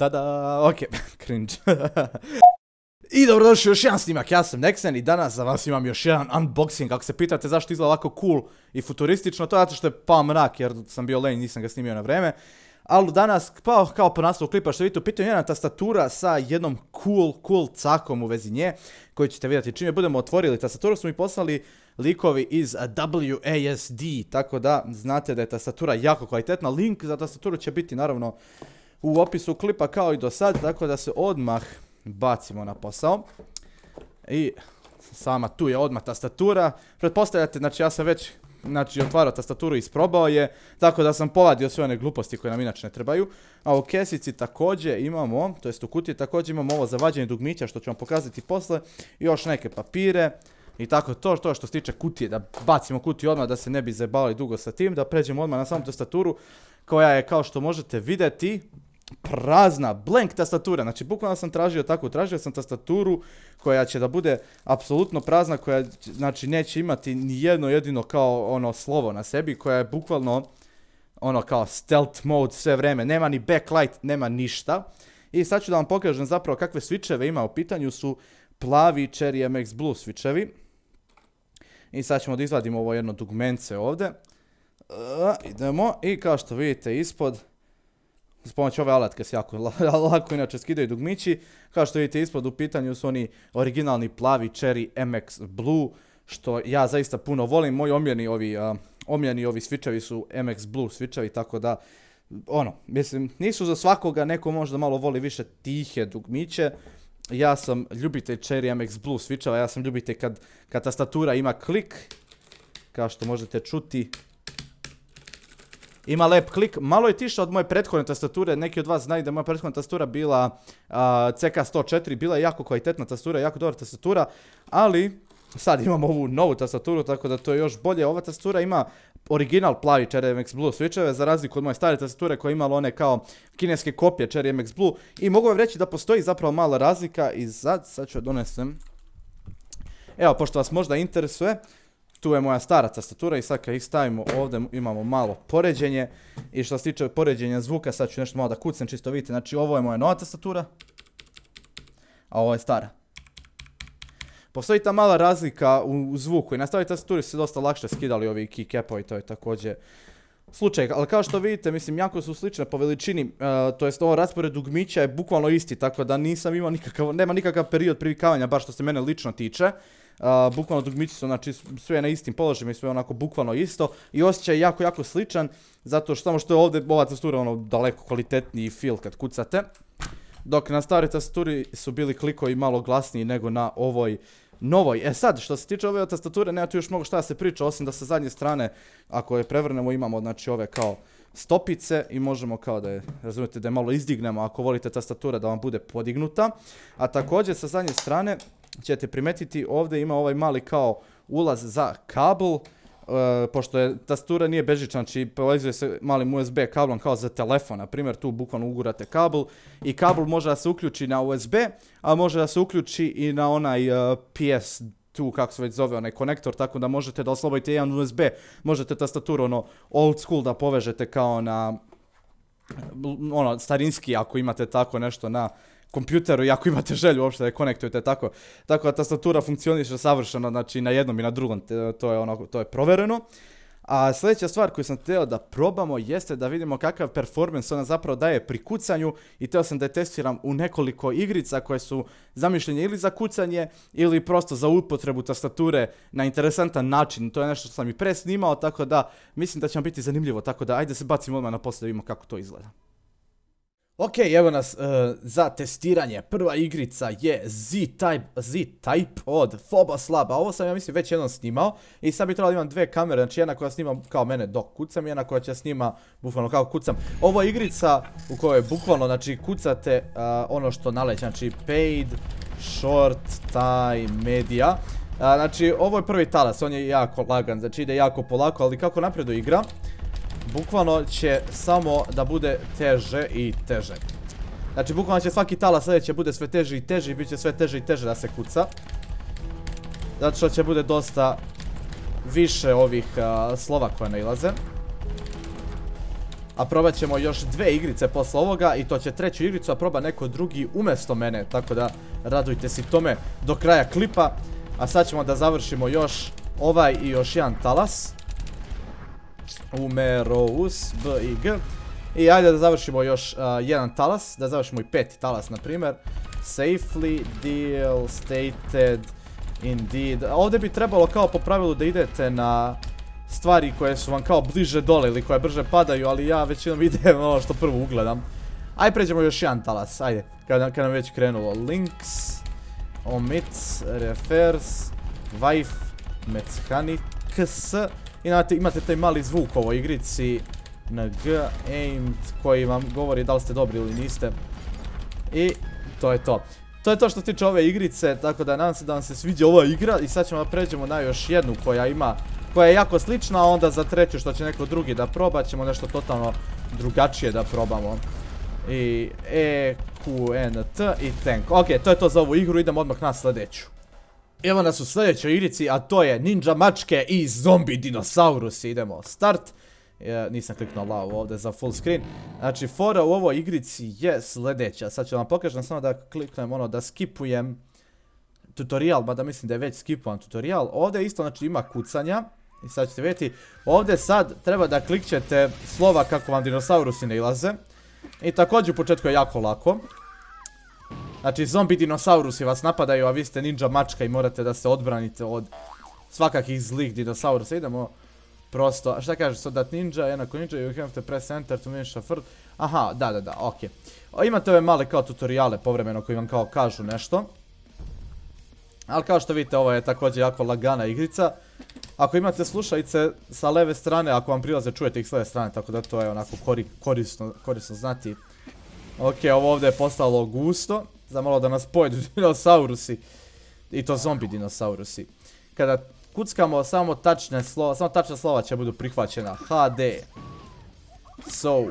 Tada, okej, cringe. I dobrodošli još jedan snimak, ja sam Nexen i danas za vas imam još jedan unboxing. Ako se pitate zašto izgleda ovako cool i futuristično, to je zato što je pao mrak jer sam bio lenj, nisam ga snimio na vreme. Ali danas, pa kao po naslovu klipa što vidite, u pitanju jedna tastatura sa jednom cool cakom u vezi nje, koju ćete vidjeti čim je budemo otvorili. Tastaturu su mi poslali likovi iz WASD, tako da znate da je tastatura jako kvalitetna. Link za tastaturu će biti naravno u opisu klipa kao i do sad, tako da se odmah bacimo na posao. I sama tu je odmah tastatura. Pretpostavljate, znači ja sam već otvarao tastaturu i isprobao je, tako da sam povadio sve one gluposti koje nam inače ne trebaju. A u kesici također imamo, to jest u kutiji također imamo ovo za vađenje dugmića što ću vam pokazati posle. I još neke papire. I tako to što se tiče kutije, da bacimo kutiju odmah da se ne bi zajebali dugo sa tim, da pređemo odmah na samu tastaturu koja je kao što možete vidjeti prazna, blank tastatura. Znači bukvalno sam tražio sam tastaturu koja će da bude apsolutno prazna, koja znači neće imati ni jedno jedino kao ono slovo na sebi, koja je bukvalno ono kao stealth mode sve vreme, nema ni backlight, nema ništa. I sad ću da vam pokažem zapravo kakve switcheve ima. U pitanju su plavi Cherry MX Blue switchevi. I sad ćemo da izvadimo ovo jedno dugmence ovdje. Idemo i kao što vidite ispod, s pomoću ove alatke se jako lako inače skidaju dugmići. Kao što vidite ispod u pitanju su oni originalni plavi Cherry MX Blue, što ja zaista puno volim. Moji omiljeni ovi switchevi su MX Blue switchevi, tako da ono, mislim, nisu za svakoga, neko možda malo voli više tihe dugmiće. Ja sam ljubitelj Cherry MX Blue switcheva, ja sam ljubitelj kad tastatura ima klik, kao što možete čuti. Ima lep klik, malo je tiša od moje prethodne tastature, neki od vas znaju da je moja prethodna tastatura bila CK104, bila je jako kvalitetna tastatura, jako dobra tastatura, ali sad imamo ovu novu tastaturu, tako da to je još bolje. Ova tastatura ima original plavi Cherry MX Blue switcheve, za razliku od moje stare tastature koja je imala one kao kineske kopije Cherry MX Blue, i mogu vam reći da postoji zapravo mala razlika i sad ću je donesem. Evo, pošto vas možda interesuje, tu je moja stara tastatura i sad kad ih stavimo ovdje imamo malo poređenje. I što se tiče poređenja zvuka, sad ću nešto malo da kucnem čisto vidite. Znači ovo je moja nova tastatura, a ovo je stara. Postoji ta mala razlika u zvuku i na staroj tastaturi se dosta lakše skidali ovi keycapovi, to je također slučaj. Ali kao što vidite, mislim, jako su slične po veličini, to jest ovo raspored dugmića je bukvalno isti, tako da nisam imao nema nikakav period privikavanja, bar što se mene lično tiče. Bukvalno dugmići su, znači, sve na istim položajima i sve onako bukvalno isto i osjećaj je jako sličan, zato što samo što je ovdje ova tastatura ono daleko kvalitetniji feel kad kucate. Dok na staroj tastaturi su bili klikovi malo glasniji nego na ovoj novoj. E sad, što se tiče ove tastature, nema tu još mnogo šta da se priča, osim da sa zadnje strane, ako je prevrnemo, imamo znači ove kao stopice i možemo kao da je, razumijete, da je malo izdignemo ako volite tastatura da vam bude podignuta. A također sa zadnje strane ćete primetiti ovdje ima ovaj mali kao ulaz za kabel, pošto je tastatura nije bežična, znači povezuje se malim USB kablom kao za telefon, na primjer tu bukvalno ugurate kabel i kabel može da se uključi na USB, a može da se uključi i na onaj PS2, kako se već zove, onaj konektor, tako da možete da oslobodite jedan USB, možete tastaturu ono old school da povežete kao na ono starinski ako imate tako nešto na kompjuteru i ako imate želju uopšte da je konektujete tako. Tako da tastatura funkcioniše savršeno, znači na jednom i na drugom, to je provereno. A sljedeća stvar koju sam htio da probamo jeste da vidimo kakav performans ona zapravo daje pri kucanju i htio sam da je testiram u nekoliko igrica koje su zamišljene ili za kucanje ili prosto za upotrebu tastature na interesantan način. To je nešto što sam i pre snimao, tako da mislim da će vam biti zanimljivo, tako da ajde se bacimo odmah na poslije da vidimo kako to izgleda. Ok, evo nas za testiranje. Prva igrica je Z-Type od Phobos Laba. Ovo sam ja mislim već jednom snimao i sad bi trebalo imam dve kamere, znači jedna koja snima kao mene dok kucam i jedna koja će snima bukvalno kao kucam. Ovo je igrica u kojoj bukvalno znači kucate ono što naleće, znači paid, short, time, media. Znači ovo je prvi talas, on je jako lagan, znači ide jako polako, ali kako napreduje igra, bukvalno će samo da bude teže i teže. Znači bukvalno će svaki talas sljedeće bude sve teži i teži i bit će sve teže i teže da se kuca. Zato što će bude dosta više ovih slova koja nailaze. A probat ćemo još 2 igrice posle ovoga i to će 3. igricu, a proba neko drugi umjesto mene. Tako da radujte se tome do kraja klipa. A sad ćemo da završimo još ovaj i još jedan talas. Umerous, B i G. I ajde da završimo još jedan talas, da završimo i 5. talas na primjer. Safely, deal, stated, indeed. Ovdje bi trebalo kao po pravilu da idete na stvari koje su vam kao bliže dole ili koje brže padaju, ali ja većinom idem ono što prvo ugledam. Ajde pređemo još jedan talas, ajde, kad nam već krenulo. Links, omits, refers, wife, mechanics. I imate taj mali zvuk u ovoj igrici na G, aimed, koji vam govori da li ste dobri ili niste. I to je to. To je to što se tiče ove igrice, tako da nadam se da vam se sviđa ova igra i sad ćemo da pređemo na još jednu koja je jako slična, a onda za 3. što će neko drugi da proba ćemo nešto totalno drugačije da probamo. I E, Q, N, T i tank. Ok, to je to za ovu igru, idemo odmah na sljedeću. Evo nas u sljedećoj igrici, a to je Ninja mačke i zombi dinosaurusi. Idemo start. Nisam kliknuo lavu ovdje za full screen. Znači, fora u ovoj igrici je sljedeća. Sad ću vam pokažem samo da kliknem ono da skipujem tutorial, mada mislim da je već skipujem tutorial. Ovdje isto znači ima kucanja. I sad ćete vidjeti, ovdje sad treba da klikćete slova kako vam dinosaurusi ne ilaze. I također u početku je jako lako. Znači, zombi dinosaurusi vas napadaju, a vi ste ninja mačka i morate da se odbranite od svakakih zlih dinosaurusa. Idemo prosto, a šta kaže, so that ninja, jednako ninja, you have to press enter to finish a first. Aha, da, ok. Imate ove male kao tutoriale povremeno koji vam kao kažu nešto. Ali kao što vidite, ovo je također jako lagana igrica. Ako imate slušalice sa leve strane, ako vam prilaze, čujete ih s leve strane, tako da to je onako korisno znati. Ok, ovo ovdje je postalo gusto, za malo da nas pojedu dinosaurusi. I to zombi dinosaurusi. Kada kuckamo samo tačna slova će budu prihvaćena. HD, so,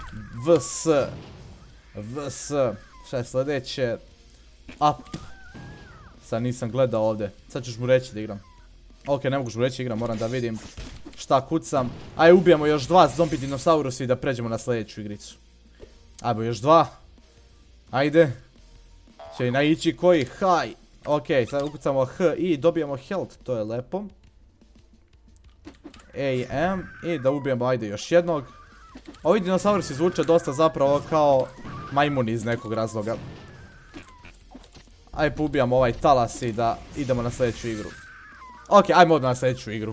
vs, šta je sljedeće, up. Sad nisam gledao ovdje, sad ćeš mu reći da igram. Ok, ne mogu mu reći igram, moram da vidim šta kucam. Ajde, ubijemo još 2 zombi dinosaurusi i da pređemo na sljedeću igricu. Ajmo još 2. Ajde. Će li naići koji? Haj. Ok, sad ukucamo H i dobijemo health, to je lepo. AM i da ubijemo, ajde, još jednog. Ovi dinosaurusi zvuče dosta zapravo kao majmuni iz nekog razloga. Ajde, poubijamo ovaj talas i da idemo na sljedeću igru. Ok, ajmo odmah na sljedeću igru.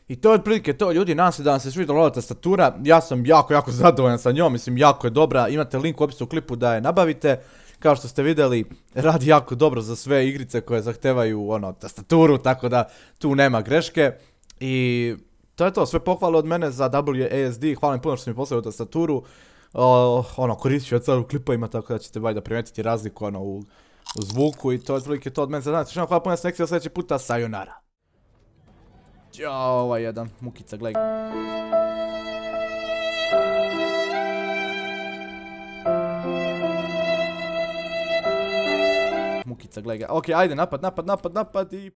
I to je otprilike to, ljudi, nadam se da vam se svidjela ova tastatura, ja sam jako zadovoljan sa njom, mislim jako je dobra, imate link u opisu u klipu da je nabavite, kao što ste vidjeli, radi jako dobro za sve igrice koje zahtevaju tastaturu, tako da tu nema greške i to je to, sve pohvale od mene za WASD, hvala mi puno što mi poslali tastaturu, koristit ću je sad u klipovima, tako da ćete valjda primijetiti razliku u zvuku i to je otprilike to od mene za danas. Hvala puno s nekcija sljedeći puta, sayonara. Ćao, ovaj jedan, mukica, gledaj. Mukica, gledaj ga. Ok, ajde, napad i...